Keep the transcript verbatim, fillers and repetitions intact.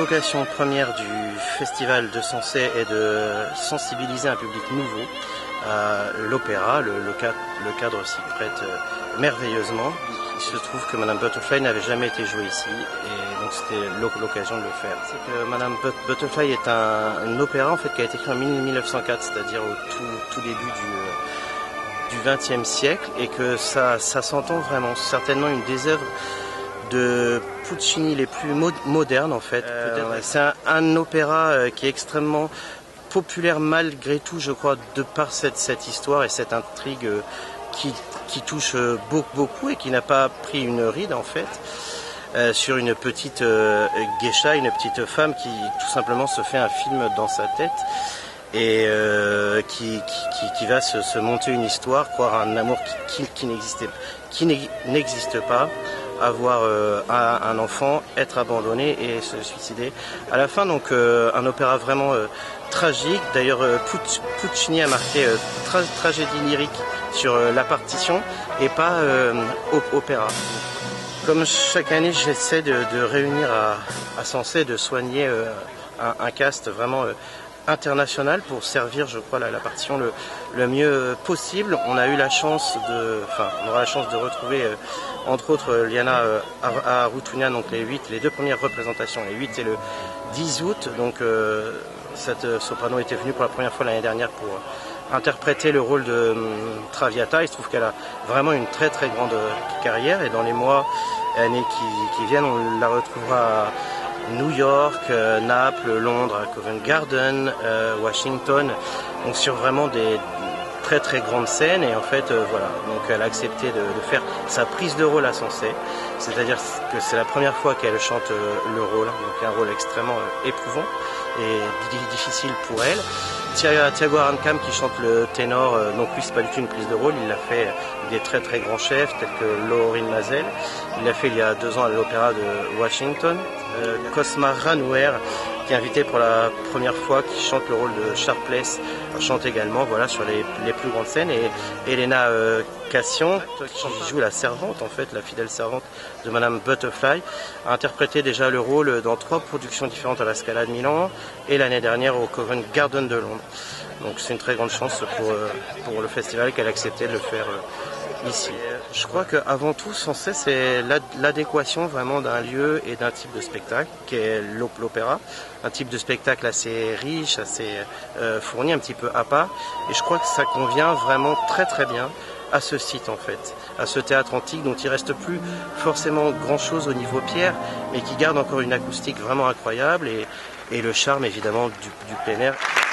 vocation première du festival de Sensé est de sensibiliser un public nouveau à l'opéra. Le, le, cadre, le cadre s'y prête merveilleusement. Il se trouve que Madame Butterfly n'avait jamais été jouée ici et donc c'était l'occasion de le faire. C'est que Madame Butterfly est un, un opéra en fait qui a été écrit en mille neuf cent quatre, c'est-à-dire au tout, tout début du, du vingtième siècle, et que ça, ça s'entend vraiment. C'est certainement une des œuvres de Puccini les plus mo modernes en fait. Euh, c'est un, un opéra qui est extrêmement populaire malgré tout, je crois, de par cette, cette histoire et cette intrigue qui, qui touche beaucoup, beaucoup et qui n'a pas pris une ride en fait, euh, sur une petite euh, geisha, une petite femme qui tout simplement se fait un film dans sa tête et euh, qui, qui, qui va se, se monter une histoire, croire à un amour qui, qui, qui n'existe qui n'existe pas, avoir euh, un, un enfant, être abandonné et se suicider à la fin. Donc euh, un opéra vraiment euh, tragique. D'ailleurs euh, Puccini a marqué euh, tra tragédie lyrique sur euh, la partition et pas euh, opéra. Comme chaque année j'essaie de, de réunir à, à Sensé, de soigner euh, un, un cast vraiment euh, international pour servir, je crois, la, la partition le, le mieux possible. On a eu la chance de, enfin, on aura la chance de retrouver, euh, entre autres, Liana euh, Arutyunian, donc les huit, les deux premières représentations, les huit et le dix août. Donc, euh, cette euh, soprano était venue pour la première fois l'année dernière pour euh, interpréter le rôle de um, Traviata. Il se trouve qu'elle a vraiment une très très grande euh, carrière et dans les mois et années qui, qui viennent, on la retrouvera à New York, euh, Naples, Londres, Covent Garden, euh, Washington, donc sur vraiment des très très grandes scènes. Et en fait euh, voilà, donc elle a accepté de, de faire sa prise de rôle à Sensé, c'est-à-dire que c'est la première fois qu'elle chante euh, le rôle, donc un rôle extrêmement euh, éprouvant et difficile pour elle. Thiago Arankham qui chante le ténor, euh, donc lui c'est pas du tout une prise de rôle, il l'a fait des très très grands chefs tels que Lorin Maazel, il l'a fait il y a deux ans à l'opéra de Washington. Euh, Cosma Ranouer qui est invité pour la première fois, qui chante le rôle de Sharpless, chante également voilà, sur les, les plus grandes scènes, et Elena euh, Cassian qui joue la servante en fait, la fidèle servante de Madame Butterfly, a interprété déjà le rôle dans trois productions différentes à la Scala de Milan et l'année dernière au Covent Garden de Londres. Donc c'est une très grande chance pour, euh, pour le festival qu'elle a accepté de le faire euh, ici. Je crois qu'avant tout, Sensé, c'est l'adéquation vraiment d'un lieu et d'un type de spectacle, qui est l'opéra. Un type de spectacle assez riche, assez euh, fourni, un petit peu à part. Et je crois que ça convient vraiment très très bien à ce site en fait, à ce théâtre antique dont il reste plus forcément grand chose au niveau pierre, mais qui garde encore une acoustique vraiment incroyable et, et le charme évidemment du, du plein air.